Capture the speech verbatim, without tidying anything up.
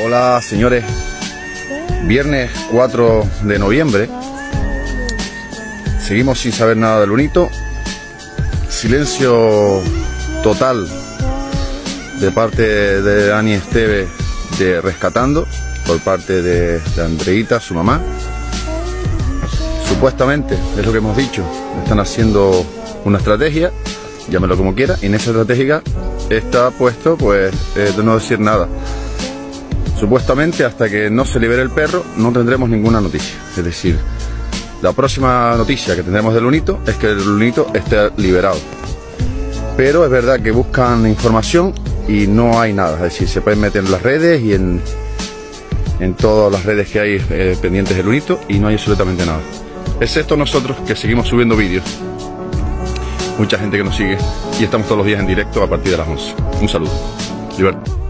Hola señores, viernes cuatro de noviembre, seguimos sin saber nada del lunito, silencio total de parte de Dani Esteve de Rescatando, por parte de, de Andreita, su mamá. Supuestamente, es lo que hemos dicho, están haciendo una estrategia, llámelo como quiera, y en esa estrategia está puesto pues eh, de no decir nada. Supuestamente hasta que no se libere el perro no tendremos ninguna noticia. Es decir, la próxima noticia que tendremos del lunito es que el lunito esté liberado. Pero es verdad que buscan información y no hay nada. Es decir, se pueden meter en las redes y en, en todas las redes que hay eh, pendientes del lunito y no hay absolutamente nada. Excepto nosotros que seguimos subiendo vídeos. Mucha gente que nos sigue y estamos todos los días en directo a partir de las once. Un saludo. Libertad.